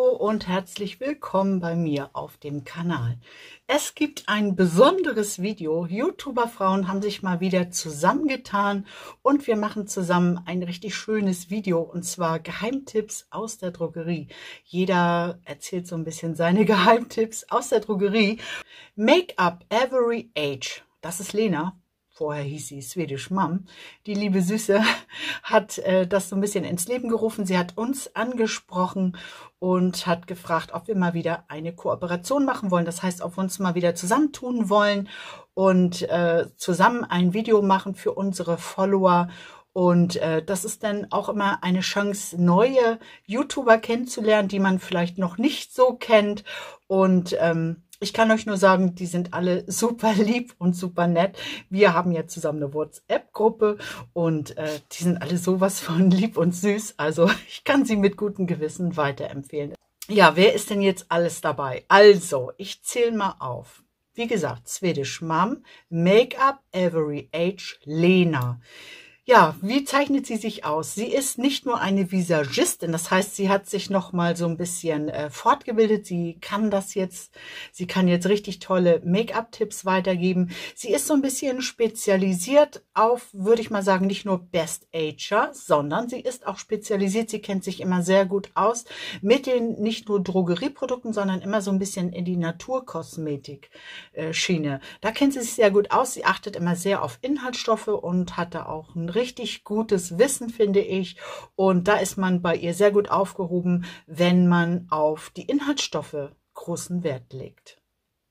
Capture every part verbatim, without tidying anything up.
und herzlich willkommen bei mir auf dem Kanal. Es gibt ein besonderes Video. YouTuber-Frauen haben sich mal wieder zusammengetan und wir machen zusammen ein richtig schönes Video, und zwar Geheimtipps aus der Drogerie. Jeder erzählt so ein bisschen seine Geheimtipps aus der Drogerie. Make-up Every Age. Das ist Lena. Vorher hieß sie Swedish Mom. Die liebe Süße hat äh, das so ein bisschen ins Leben gerufen. Sie hat uns angesprochen und hat gefragt, ob wir mal wieder eine Kooperation machen wollen. Das heißt, ob wir uns mal wieder zusammentun wollen und äh, zusammen ein Video machen für unsere Follower. Und äh, das ist dann auch immer eine Chance, neue YouTuber kennenzulernen, die man vielleicht noch nicht so kennt. Und ähm, ich kann euch nur sagen, die sind alle super lieb und super nett. Wir haben jetzt zusammen eine WhatsApp-Gruppe und äh, die sind alle sowas von lieb und süß. Also ich kann sie mit gutem Gewissen weiterempfehlen. Ja, wer ist denn jetzt alles dabei? Also, ich zähle mal auf. Wie gesagt, Swedish Mom, Make-up Every Age, Lena. Ja, wie zeichnet sie sich aus? Sie ist nicht nur eine Visagistin, das heißt, sie hat sich noch mal so ein bisschen äh, fortgebildet. Sie kann das jetzt, sie kann jetzt richtig tolle Make-up-Tipps weitergeben. Sie ist so ein bisschen spezialisiert auf, würde ich mal sagen, nicht nur Best Ager, sondern sie ist auch spezialisiert. Sie kennt sich immer sehr gut aus mit den nicht nur Drogerieprodukten, sondern immer so ein bisschen in die Naturkosmetik-Schiene. Da kennt sie sich sehr gut aus. Sie achtet immer sehr auf Inhaltsstoffe und hat da auch ein richtig gutes Wissen, finde ich. Und da ist man bei ihr sehr gut aufgehoben, wenn man auf die Inhaltsstoffe großen Wert legt.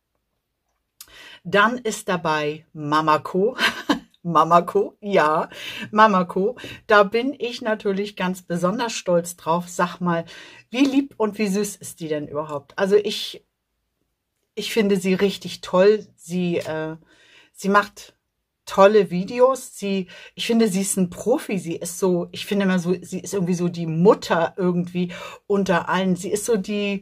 Dann ist dabei Mamako. Mamako, ja, Mamako. Da bin ich natürlich ganz besonders stolz drauf. Sag mal, wie lieb und wie süß ist die denn überhaupt? Also ich, ich finde sie richtig toll. Sie, äh, sie macht tolle Videos. Sie, ich finde, sie ist ein Profi. Sie ist so, ich finde immer so, sie ist irgendwie so die Mutter irgendwie unter allen. Sie ist so die,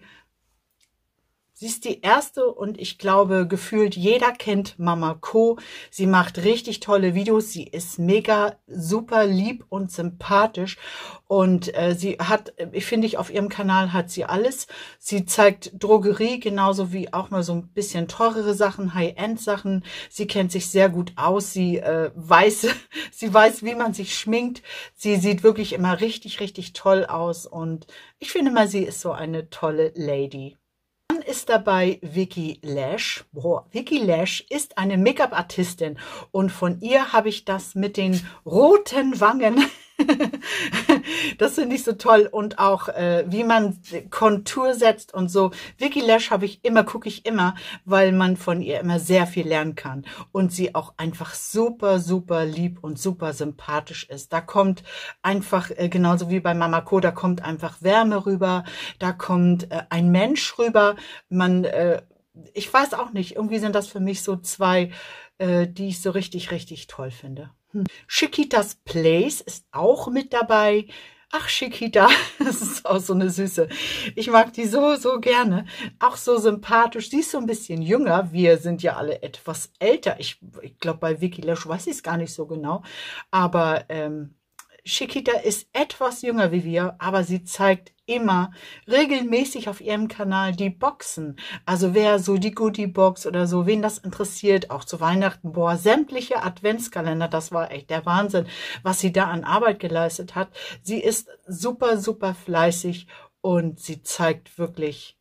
sie ist die erste und ich glaube, gefühlt jeder kennt Mamako. Sie macht richtig tolle Videos. Sie ist mega super lieb und sympathisch. Und äh, sie hat, ich finde, ich auf ihrem Kanal hat sie alles. Sie zeigt Drogerie genauso wie auch mal so ein bisschen teurere Sachen, High-End-Sachen. Sie kennt sich sehr gut aus. Sie äh, weiß, sie weiß, wie man sich schminkt. Sie sieht wirklich immer richtig, richtig toll aus. Und ich finde mal, sie ist so eine tolle Lady. Dann ist dabei Vicky Lash. Boah, Vicky Lash ist eine Make-up-Artistin und von ihr habe ich das mit den roten Wangen. Das finde ich so toll, und auch äh, wie man Kontur setzt und so. Vicky Lash habe ich immer, gucke ich immer, weil man von ihr immer sehr viel lernen kann und sie auch einfach super, super lieb und super sympathisch ist. Da kommt einfach, äh, genauso wie bei Mamako, da kommt einfach Wärme rüber, da kommt äh, ein Mensch rüber. Man, äh, ich weiß auch nicht, irgendwie sind das für mich so zwei, äh, die ich so richtig, richtig toll finde. Chiquitas Place ist auch mit dabei. Ach, Chiquita, das ist auch so eine Süße. Ich mag die so, so gerne. Auch so sympathisch. Sie ist so ein bisschen jünger. Wir sind ja alle etwas älter. Ich, ich glaube, bei Vicky Lash weiß ich es gar nicht so genau. Aber ähm, Chiquita ist etwas jünger wie wir, aber sie zeigt immer regelmäßig auf ihrem Kanal die Boxen. Also wer so die Goodie-Box oder so, wen das interessiert, auch zu Weihnachten, boah, sämtliche Adventskalender, das war echt der Wahnsinn, was sie da an Arbeit geleistet hat. Sie ist super, super fleißig und sie zeigt wirklich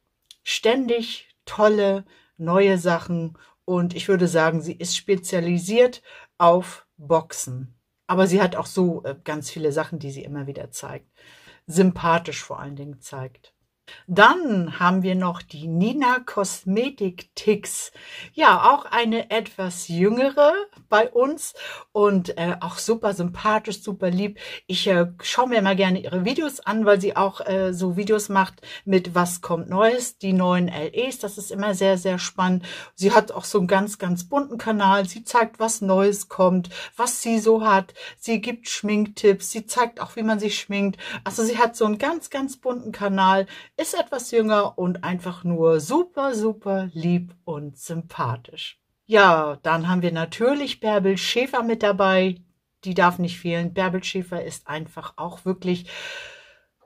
ständig tolle, neue Sachen. Und ich würde sagen, sie ist spezialisiert auf Boxen. Aber sie hat auch so äh, ganz viele Sachen, die sie immer wieder zeigt. Sympathisch vor allen Dingen zeigt. Dann haben wir noch die Nina Kosmetik Ticks. Ja, auch eine etwas jüngere bei uns und äh, auch super sympathisch, super lieb. Ich äh, schaue mir immer gerne ihre Videos an, weil sie auch äh, so Videos macht mit was kommt Neues, die neuen L Es. Das ist immer sehr, sehr spannend. Sie hat auch so einen ganz, ganz bunten Kanal. Sie zeigt, was Neues kommt, was sie so hat. Sie gibt Schminktipps. Sie zeigt auch, wie man sich schminkt. Also sie hat so einen ganz, ganz bunten Kanal. Ist etwas jünger und einfach nur super, super lieb und sympathisch. Ja, dann haben wir natürlich Bärbel Schäfer mit dabei. Die darf nicht fehlen. Bärbel Schäfer ist einfach auch wirklich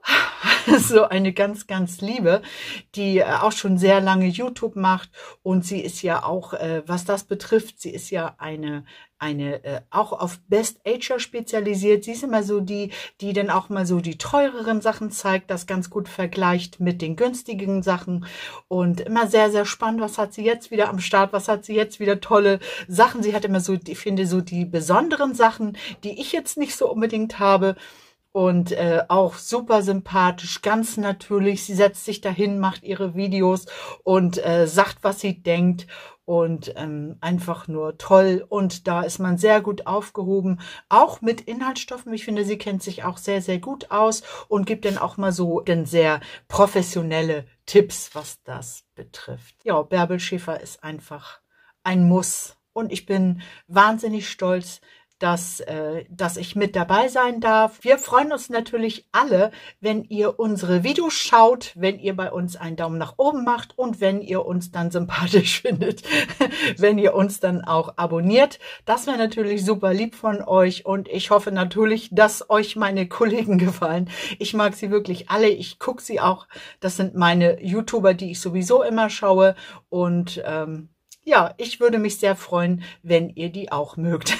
so eine ganz, ganz liebe, die äh, auch schon sehr lange YouTube macht und sie ist ja auch, äh, was das betrifft, sie ist ja eine, eine äh, auch auf Best Ager spezialisiert. Sie ist immer so die, die dann auch mal so die teureren Sachen zeigt, das ganz gut vergleicht mit den günstigen Sachen und immer sehr, sehr spannend. Was hat sie jetzt wieder am Start? Was hat sie jetzt wieder tolle Sachen? Sie hat immer so, ich finde, so die besonderen Sachen, die ich jetzt nicht so unbedingt habe. Und äh, auch super sympathisch, ganz natürlich. Sie setzt sich dahin, macht ihre Videos und äh, sagt, was sie denkt. Und ähm, einfach nur toll. Und da ist man sehr gut aufgehoben, auch mit Inhaltsstoffen. Ich finde, sie kennt sich auch sehr, sehr gut aus und gibt dann auch mal so dann sehr professionelle Tipps, was das betrifft. Ja, Bärbel Schäfer ist einfach ein Muss. Und ich bin wahnsinnig stolz, dass, äh, dass ich mit dabei sein darf. Wir freuen uns natürlich alle, wenn ihr unsere Videos schaut, wenn ihr bei uns einen Daumen nach oben macht und wenn ihr uns dann sympathisch findet, wenn ihr uns dann auch abonniert. Das wäre natürlich super lieb von euch und ich hoffe natürlich, dass euch meine Kollegen gefallen. Ich mag sie wirklich alle. Ich gucke sie auch. Das sind meine YouTuber, die ich sowieso immer schaue und ähm, ja, ich würde mich sehr freuen, wenn ihr die auch mögt.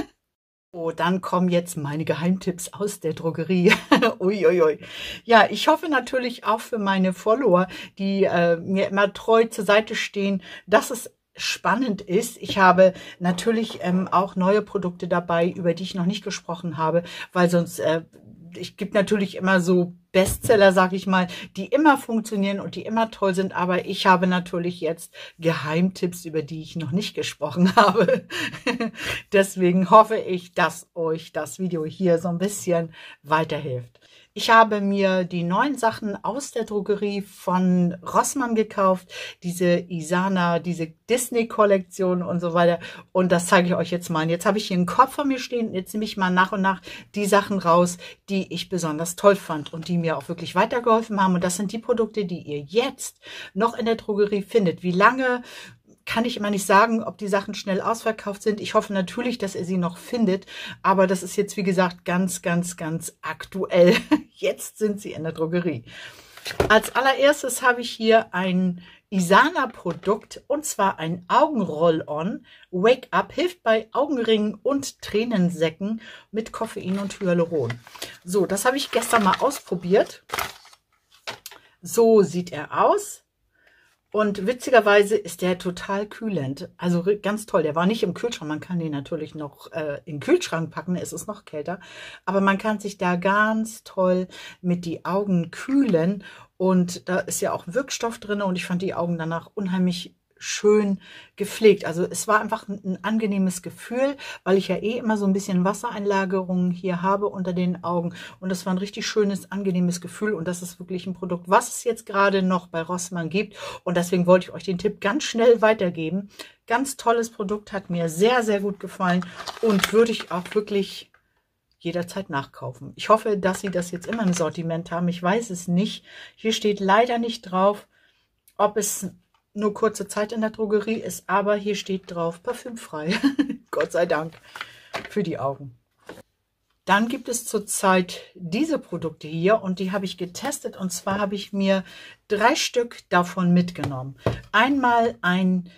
Oh, dann kommen jetzt meine Geheimtipps aus der Drogerie. Uiuiui. Ja, ich hoffe natürlich auch für meine Follower, die äh, mir immer treu zur Seite stehen, dass es spannend ist. Ich habe natürlich ähm, auch neue Produkte dabei, über die ich noch nicht gesprochen habe, weil sonst, äh, ich gebe natürlich immer so Bestseller, sage ich mal, die immer funktionieren und die immer toll sind, aber ich habe natürlich jetzt Geheimtipps, über die ich noch nicht gesprochen habe. Deswegen hoffe ich, dass euch das Video hier so ein bisschen weiterhilft. Ich habe mir die neuen Sachen aus der Drogerie von Rossmann gekauft, diese Isana, diese Disney-Kollektion und so weiter. Und das zeige ich euch jetzt mal. Und jetzt habe ich hier einen Korb vor mir stehen. Jetzt nehme ich mal nach und nach die Sachen raus, die ich besonders toll fand und die mir auch wirklich weitergeholfen haben. Und das sind die Produkte, die ihr jetzt noch in der Drogerie findet. Wie lange kann ich immer nicht sagen, ob die Sachen schnell ausverkauft sind. Ich hoffe natürlich, dass ihr sie noch findet, aber das ist jetzt, wie gesagt, ganz, ganz, ganz aktuell. Jetzt sind sie in der Drogerie. Als allererstes habe ich hier ein Isana-Produkt und zwar ein Augenroll-On. Wake Up hilft bei Augenringen und Tränensäcken mit Koffein und Hyaluron. So, das habe ich gestern mal ausprobiert. So sieht er aus. Und witzigerweise ist der total kühlend. Also ganz toll. Der war nicht im Kühlschrank. Man kann den natürlich noch äh, in den Kühlschrank packen. Es ist noch kälter. Aber man kann sich da ganz toll mit die Augen kühlen. Und da ist ja auch Wirkstoff drin. Und ich fand die Augen danach unheimlich schön gepflegt. Also es war einfach ein, ein angenehmes Gefühl, weil ich ja eh immer so ein bisschen Wassereinlagerungen hier habe unter den Augen. Und das war ein richtig schönes, angenehmes Gefühl. Und das ist wirklich ein Produkt, was es jetzt gerade noch bei Rossmann gibt. Und deswegen wollte ich euch den Tipp ganz schnell weitergeben. Ganz tolles Produkt, hat mir sehr, sehr gut gefallen und würde ich auch wirklich jederzeit nachkaufen. Ich hoffe, dass sie das jetzt immer im Sortiment haben. Ich weiß es nicht. Hier steht leider nicht drauf, ob es nur kurze Zeit in der Drogerie ist, aber hier steht drauf, parfümfrei. Gott sei Dank für die Augen. Dann gibt es zurzeit diese Produkte hier und die habe ich getestet und zwar habe ich mir drei Stück davon mitgenommen. Einmal ein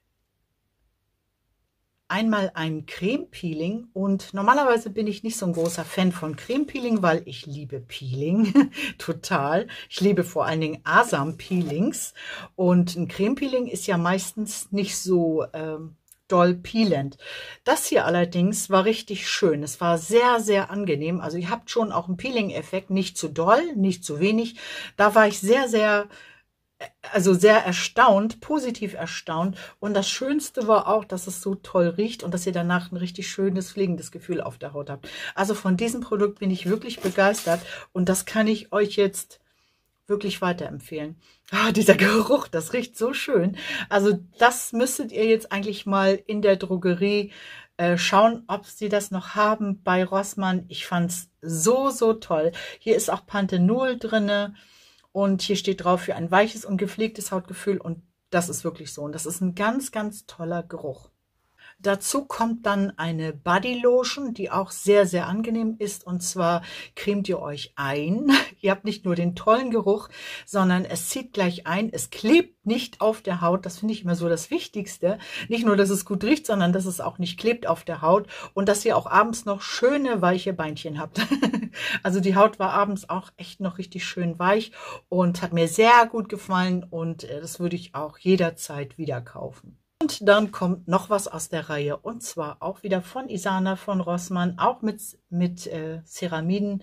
Einmal ein Creme-Peeling und normalerweise bin ich nicht so ein großer Fan von Creme-Peeling, weil ich liebe Peeling total. Ich liebe vor allen Dingen Asam-Peelings und ein Creme-Peeling ist ja meistens nicht so ähm, doll peelend. Das hier allerdings war richtig schön. Es war sehr, sehr angenehm. Also ihr habt schon auch einen Peeling-Effekt, nicht zu doll, nicht zu wenig. Da war ich sehr, sehr Also sehr erstaunt, positiv erstaunt. Und das Schönste war auch, dass es so toll riecht und dass ihr danach ein richtig schönes, fliegendes Gefühl auf der Haut habt. Also von diesem Produkt bin ich wirklich begeistert und das kann ich euch jetzt wirklich weiterempfehlen. Ah, dieser Geruch, das riecht so schön. Also das müsstet ihr jetzt eigentlich mal in der Drogerie äh, schauen, ob sie das noch haben bei Rossmann. Ich fand es so, so toll. Hier ist auch Panthenol drinne. Und hier steht drauf für ein weiches und gepflegtes Hautgefühl und das ist wirklich so. Und das ist ein ganz, ganz toller Geruch. Dazu kommt dann eine Body Lotion, die auch sehr, sehr angenehm ist. Und zwar cremt ihr euch ein. Ihr habt nicht nur den tollen Geruch, sondern es zieht gleich ein. Es klebt nicht auf der Haut. Das finde ich immer so das Wichtigste. Nicht nur, dass es gut riecht, sondern dass es auch nicht klebt auf der Haut. Und dass ihr auch abends noch schöne, weiche Beinchen habt. Also die Haut war abends auch echt noch richtig schön weich und hat mir sehr gut gefallen. Und das würde ich auch jederzeit wieder kaufen. Und dann kommt noch was aus der Reihe, und zwar auch wieder von Isana, von Rossmann, auch mit, mit äh, Ceramiden.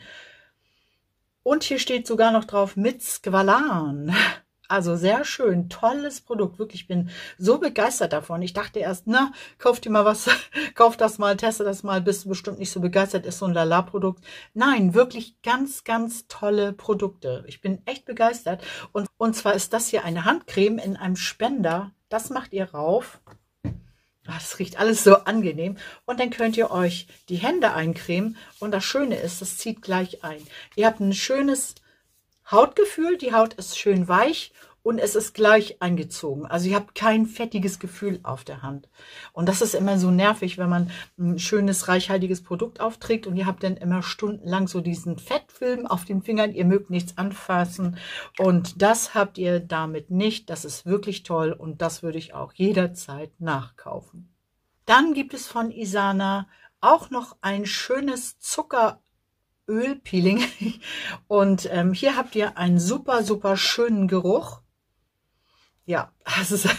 Und hier steht sogar noch drauf mit Squalan. Also sehr schön, tolles Produkt, wirklich, ich bin so begeistert davon. Ich dachte erst, na, kauf dir mal was, kauf das mal, teste das mal, bist du bestimmt nicht so begeistert, ist so ein Lala-Produkt. Nein, wirklich ganz, ganz tolle Produkte. Ich bin echt begeistert. Und, und zwar ist das hier eine Handcreme in einem Spender. Das macht ihr rauf. Das riecht alles so angenehm. Und dann könnt ihr euch die Hände eincremen. Und das Schöne ist, das zieht gleich ein. Ihr habt ein schönes Hautgefühl. Die Haut ist schön weich und es ist gleich eingezogen. Also ihr habt kein fettiges Gefühl auf der Hand. Und das ist immer so nervig, wenn man ein schönes, reichhaltiges Produkt aufträgt und ihr habt dann immer stundenlang so diesen Fettfilm auf den Fingern. Ihr mögt nichts anfassen und das habt ihr damit nicht. Das ist wirklich toll und das würde ich auch jederzeit nachkaufen. Dann gibt es von Isana auch noch ein schönes Zucker Ölpeeling und ähm, hier habt ihr einen super, super schönen Geruch. Ja, das ist,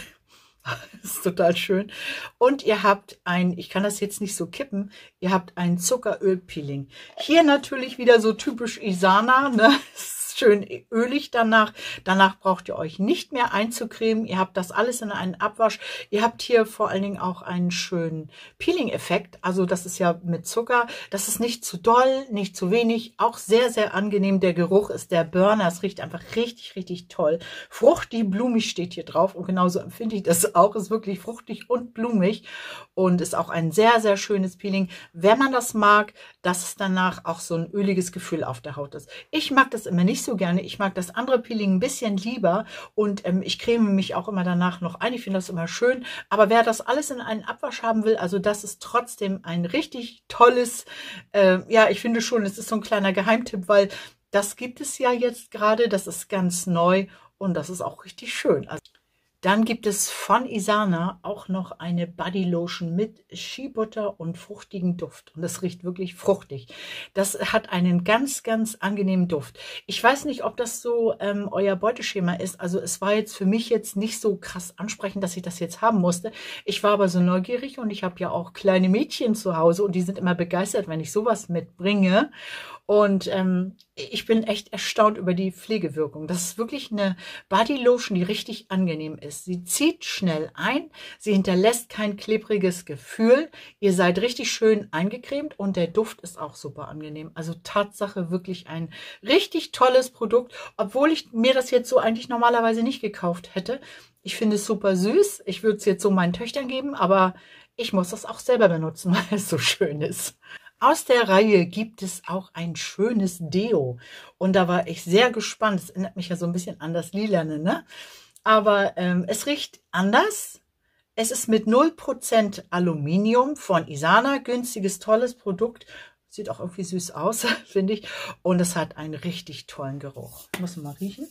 das ist total schön. Und ihr habt ein, ich kann das jetzt nicht so kippen, ihr habt ein Zuckerölpeeling. Hier natürlich wieder so typisch Isana, ne? Schön ölig danach. Danach braucht ihr euch nicht mehr einzucremen. Ihr habt das alles in einen Abwasch. Ihr habt hier vor allen Dingen auch einen schönen Peeling-Effekt. Also das ist ja mit Zucker. Das ist nicht zu doll, nicht zu wenig. Auch sehr, sehr angenehm. Der Geruch ist der Burner. Es riecht einfach richtig, richtig toll. Fruchtig, blumig steht hier drauf. Und genauso empfinde ich das auch. Ist wirklich fruchtig und blumig. Und ist auch ein sehr, sehr schönes Peeling. Wenn man das mag, dass es danach auch so ein öliges Gefühl auf der Haut ist. Ich mag das immer nicht so gerne. Ich mag das andere Peeling ein bisschen lieber und ähm, ich creme mich auch immer danach noch ein. Ich finde das immer schön. Aber wer das alles in einen Abwasch haben will, also das ist trotzdem ein richtig tolles, äh, ja, ich finde schon, es ist so ein kleiner Geheimtipp, weil das gibt es ja jetzt gerade. Das ist ganz neu und das ist auch richtig schön. Also dann gibt es von Isana auch noch eine Body Lotion mit Skibutter und fruchtigen Duft. Und das riecht wirklich fruchtig. Das hat einen ganz, ganz angenehmen Duft. Ich weiß nicht, ob das so ähm, euer Beuteschema ist. Also es war jetzt für mich jetzt nicht so krass ansprechend, dass ich das jetzt haben musste. Ich war aber so neugierig und ich habe ja auch kleine Mädchen zu Hause und die sind immer begeistert, wenn ich sowas mitbringe. Und ähm, ich bin echt erstaunt über die Pflegewirkung. Das ist wirklich eine Body Lotion, die richtig angenehm ist. Sie zieht schnell ein, sie hinterlässt kein klebriges Gefühl. Ihr seid richtig schön eingecremt und der Duft ist auch super angenehm. Also Tatsache wirklich ein richtig tolles Produkt, obwohl ich mir das jetzt so eigentlich normalerweise nicht gekauft hätte. Ich finde es super süß. Ich würde es jetzt so meinen Töchtern geben, aber ich muss das auch selber benutzen, weil es so schön ist. Aus der Reihe gibt es auch ein schönes Deo. Und da war ich sehr gespannt. Es erinnert mich ja so ein bisschen an das Lilane, ne? Aber ähm, es riecht anders. Es ist mit null Prozent Aluminium von Isana. Günstiges, tolles Produkt. Sieht auch irgendwie süß aus, finde ich. Und es hat einen richtig tollen Geruch. Muss man mal riechen.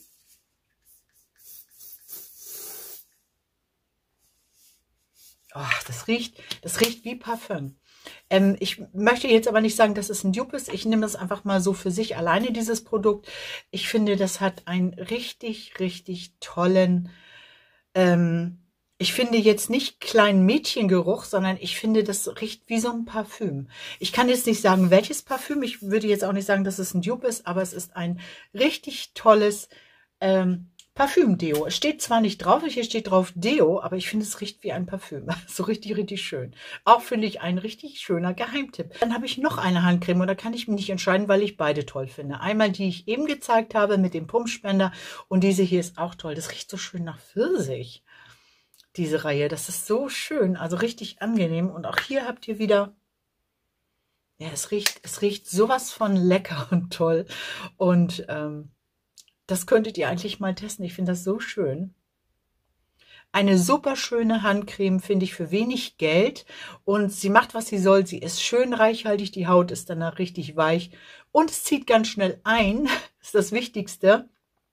Oh, das riecht, das riecht wie Parfüm. Ähm, ich möchte jetzt aber nicht sagen, dass es ein Dupe ist. Ich nehme das einfach mal so für sich alleine, dieses Produkt. Ich finde, das hat einen richtig, richtig tollen, ähm, ich finde jetzt nicht kleinen Mädchengeruch, sondern ich finde, das riecht wie so ein Parfüm. Ich kann jetzt nicht sagen, welches Parfüm. Ich würde jetzt auch nicht sagen, dass es ein Dupe ist, aber es ist ein richtig tolles ähm, Parfüm-Deo. Es steht zwar nicht drauf, hier steht drauf Deo, aber ich finde, es riecht wie ein Parfüm. So richtig, richtig schön. Auch finde ich ein richtig schöner Geheimtipp. Dann habe ich noch eine Handcreme und da kann ich mich nicht entscheiden, weil ich beide toll finde. Einmal die ich eben gezeigt habe mit dem Pumpspender und diese hier ist auch toll. Das riecht so schön nach Pfirsich, diese Reihe. Das ist so schön, also richtig angenehm. Und auch hier habt ihr wieder, ja, es riecht, es riecht sowas von lecker und toll. Und ähm, das könntet ihr eigentlich mal testen. Ich finde das so schön. Eine super schöne Handcreme, finde ich, für wenig Geld. Und sie macht, was sie soll. Sie ist schön reichhaltig, die Haut ist danach richtig weich. Und es zieht ganz schnell ein, das ist das Wichtigste.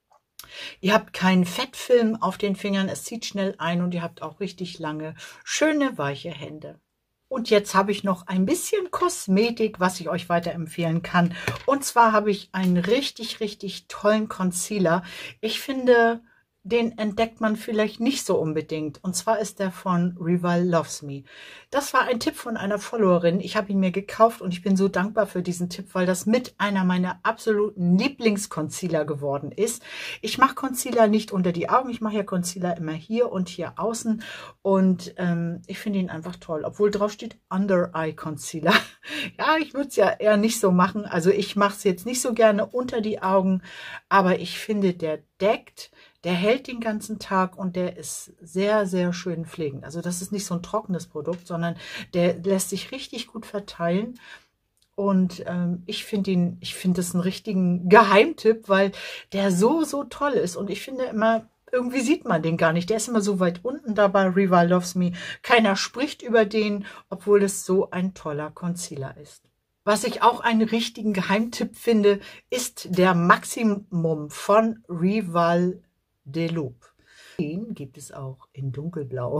Ihr habt keinen Fettfilm auf den Fingern, es zieht schnell ein und ihr habt auch richtig lange, schöne, weiche Hände. Und jetzt habe ich noch ein bisschen Kosmetik, was ich euch weiterempfehlen kann. Und zwar habe ich einen richtig, richtig tollen Concealer. Ich finde, den entdeckt man vielleicht nicht so unbedingt. Und zwar ist der von Rival Loves Me. Das war ein Tipp von einer Followerin. Ich habe ihn mir gekauft und ich bin so dankbar für diesen Tipp, weil das mit einer meiner absoluten Lieblingsconcealer geworden ist. Ich mache Concealer nicht unter die Augen. Ich mache ja Concealer immer hier und hier außen. Und ähm, ich finde ihn einfach toll. Obwohl drauf steht Under Eye Concealer. Ja, ich würde es ja eher nicht so machen. Also ich mache es jetzt nicht so gerne unter die Augen. Aber ich finde, der deckt. Der hält den ganzen Tag und der ist sehr, sehr schön pflegend. Also das ist nicht so ein trockenes Produkt, sondern der lässt sich richtig gut verteilen. Und ähm, ich finde ihn, ich finde es einen richtigen Geheimtipp, weil der so, so toll ist. Und ich finde immer, irgendwie sieht man den gar nicht. Der ist immer so weit unten dabei, Rival Loves Me. Keiner spricht über den, obwohl es so ein toller Concealer ist. Was ich auch einen richtigen Geheimtipp finde, ist der Maximum von Rival de Loup. Den gibt es auch in dunkelblau.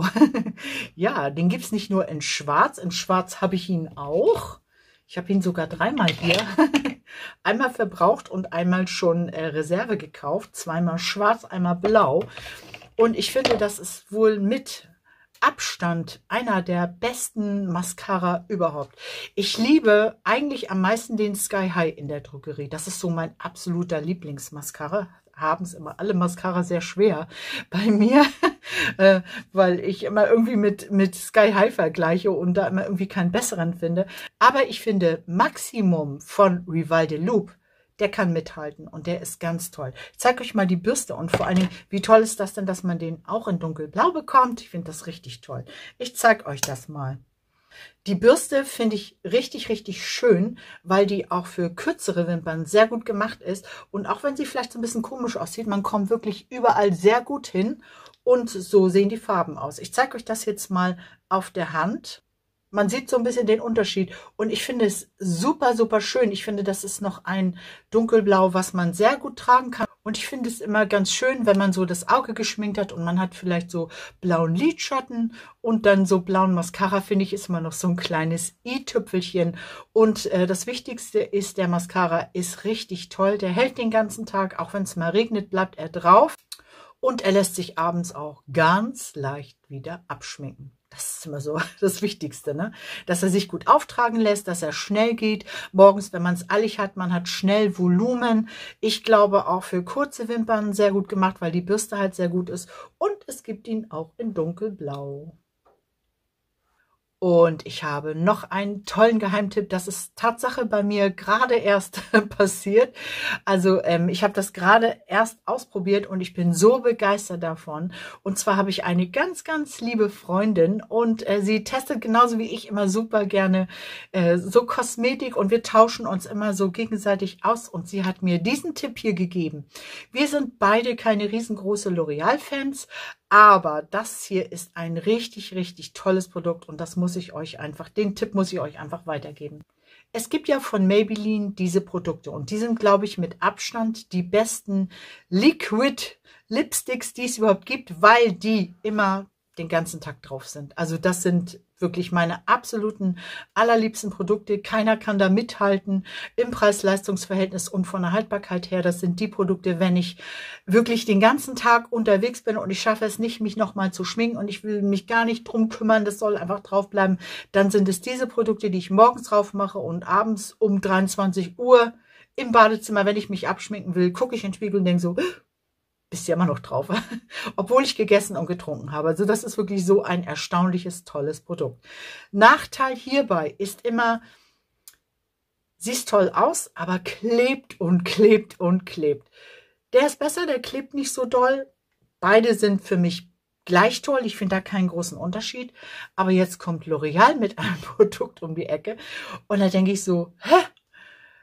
Ja, den gibt es nicht nur in schwarz. In schwarz habe ich ihn auch. Ich habe ihn sogar dreimal hier. Einmal verbraucht und einmal schon äh, Reserve gekauft. Zweimal schwarz, einmal blau. Und ich finde, das ist wohl mit Abstand einer der besten Mascara überhaupt. Ich liebe eigentlich am meisten den Sky High in der Drogerie. Das ist so mein absoluter Lieblingsmascara. Haben es immer alle Mascara sehr schwer bei mir, äh, weil ich immer irgendwie mit, mit Sky High vergleiche und da immer irgendwie keinen besseren finde. Aber ich finde Maximum von Rival de Loup, der kann mithalten und der ist ganz toll. Ich zeige euch mal die Bürste und vor allen Dingen, wie toll ist das denn, dass man den auch in dunkelblau bekommt. Ich finde das richtig toll. Ich zeige euch das mal. Die Bürste finde ich richtig, richtig schön, weil die auch für kürzere Wimpern sehr gut gemacht ist. Und auch wenn sie vielleicht so ein bisschen komisch aussieht, man kommt wirklich überall sehr gut hin. Und so sehen die Farben aus. Ich zeige euch das jetzt mal auf der Hand. Man sieht so ein bisschen den Unterschied und ich finde es super, super schön. Ich finde, das ist noch ein Dunkelblau, was man sehr gut tragen kann. Und ich finde es immer ganz schön, wenn man so das Auge geschminkt hat und man hat vielleicht so blauen Lidschatten und dann so blauen Mascara, finde ich, ist immer noch so ein kleines i-Tüpfelchen. Und äh, das Wichtigste ist, der Mascara ist richtig toll. Der hält den ganzen Tag, auch wenn es mal regnet, bleibt er drauf. Und er lässt sich abends auch ganz leicht wieder abschminken. Das ist immer so das Wichtigste, ne? Dass er sich gut auftragen lässt, dass er schnell geht. Morgens, wenn man es eilig hat, man hat schnell Volumen. Ich glaube auch für kurze Wimpern sehr gut gemacht, weil die Bürste halt sehr gut ist. Und es gibt ihn auch in dunkelblau. Und ich habe noch einen tollen Geheimtipp. Das ist Tatsache bei mir gerade erst passiert. Also ähm, ich habe das gerade erst ausprobiert und ich bin so begeistert davon. Und zwar habe ich eine ganz, ganz liebe Freundin und äh, sie testet genauso wie ich immer super gerne äh, so Kosmetik und wir tauschen uns immer so gegenseitig aus. Und sie hat mir diesen Tipp hier gegeben. Wir sind beide keine riesengroße L'Oreal-Fans, aber das hier ist ein richtig, richtig tolles Produkt und das muss ich euch einfach, den Tipp muss ich euch einfach weitergeben. Es gibt ja von Maybelline diese Produkte und die sind, glaube ich, mit Abstand die besten Liquid Lipsticks, die es überhaupt gibt, weil die immer den ganzen Tag drauf sind. Also das sind wirklich meine absoluten allerliebsten Produkte. Keiner kann da mithalten im Preis-Leistungs-Verhältnis und von der Haltbarkeit her. Das sind die Produkte, wenn ich wirklich den ganzen Tag unterwegs bin und ich schaffe es nicht, mich nochmal zu schminken und ich will mich gar nicht drum kümmern, das soll einfach drauf bleiben, dann sind es diese Produkte, die ich morgens drauf mache und abends um dreiundzwanzig Uhr im Badezimmer, wenn ich mich abschminken will, gucke ich in den Spiegel und denke so, bist ja immer noch drauf, obwohl ich gegessen und getrunken habe. Also das ist wirklich so ein erstaunliches, tolles Produkt. Nachteil hierbei ist immer, sieht toll aus, aber klebt und klebt und klebt. Der ist besser, der klebt nicht so doll. Beide sind für mich gleich toll. Ich finde da keinen großen Unterschied. Aber jetzt kommt L'Oreal mit einem Produkt um die Ecke und da denke ich so, hä?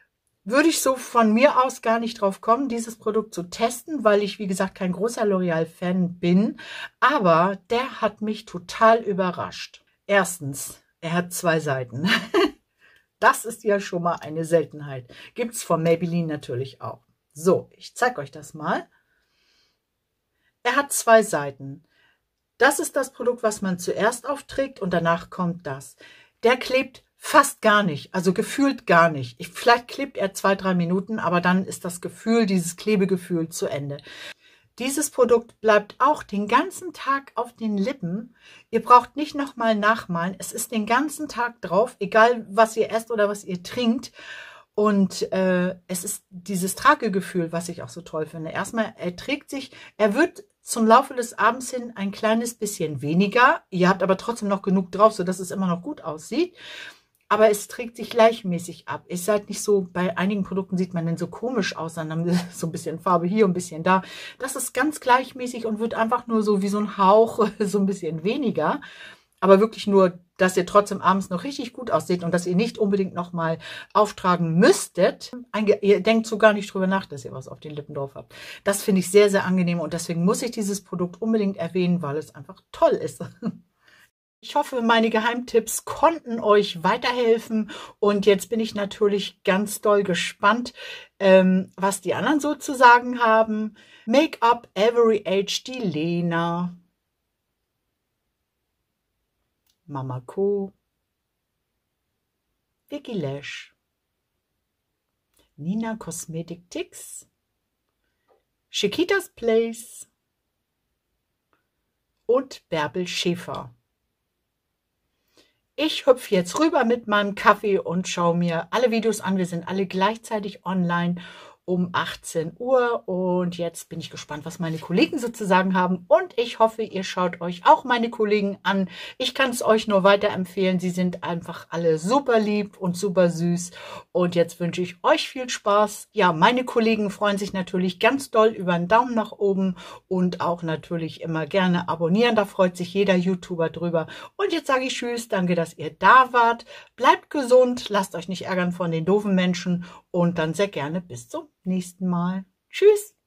würde ich so von mir aus gar nicht drauf kommen, dieses Produkt zu testen, weil ich, wie gesagt, kein großer L'Oreal-Fan bin. Aber der hat mich total überrascht. Erstens, er hat zwei Seiten. Das ist ja schon mal eine Seltenheit. Gibt es von Maybelline natürlich auch. So, ich zeige euch das mal. Er hat zwei Seiten. Das ist das Produkt, was man zuerst aufträgt und danach kommt das. Der klebt fast gar nicht, also gefühlt gar nicht. Ich, vielleicht klebt er zwei, drei Minuten, aber dann ist das Gefühl, dieses Klebegefühl zu Ende. Dieses Produkt bleibt auch den ganzen Tag auf den Lippen. Ihr braucht nicht nochmal nachmalen. Es ist den ganzen Tag drauf, egal was ihr esst oder was ihr trinkt. Und äh, es ist dieses Tragegefühl, was ich auch so toll finde. Erstmal, er trägt sich, er wird zum Laufe des Abends hin ein kleines bisschen weniger. Ihr habt aber trotzdem noch genug drauf, sodass es immer noch gut aussieht. Aber es trägt sich gleichmäßig ab. Ist halt nicht so, bei einigen Produkten sieht man dann so komisch aus, dann haben wir so ein bisschen Farbe hier, ein bisschen da. Das ist ganz gleichmäßig und wird einfach nur so wie so ein Hauch, so ein bisschen weniger. Aber wirklich nur, dass ihr trotzdem abends noch richtig gut aussieht und dass ihr nicht unbedingt nochmal auftragen müsstet. Ihr denkt so gar nicht drüber nach, dass ihr was auf den Lippen drauf habt. Das finde ich sehr, sehr angenehm und deswegen muss ich dieses Produkt unbedingt erwähnen, weil es einfach toll ist. Ich hoffe, meine Geheimtipps konnten euch weiterhelfen und jetzt bin ich natürlich ganz doll gespannt, ähm, was die anderen so zu sagen haben. Make-up Every Age, die Lena, Mama Co, Vicky Lash, Nina Cosmetic Ticks, Chiquitas Place und Bärbel Schäfer. Ich hüpfe jetzt rüber mit meinem Kaffee und schaue mir alle Videos an. Wir sind alle gleichzeitig online um achtzehn Uhr und jetzt bin ich gespannt, was meine Kollegen so zu sagen haben und ich hoffe, ihr schaut euch auch meine Kollegen an. Ich kann es euch nur weiterempfehlen. Sie sind einfach alle super lieb und super süß und jetzt wünsche ich euch viel Spaß. Ja, meine Kollegen freuen sich natürlich ganz doll über einen Daumen nach oben und auch natürlich immer gerne abonnieren. Da freut sich jeder YouTuber drüber. Und jetzt sage ich Tschüss, danke, dass ihr da wart. Bleibt gesund, lasst euch nicht ärgern von den doofen Menschen und dann sehr gerne bis zum nächsten Mal. Tschüss!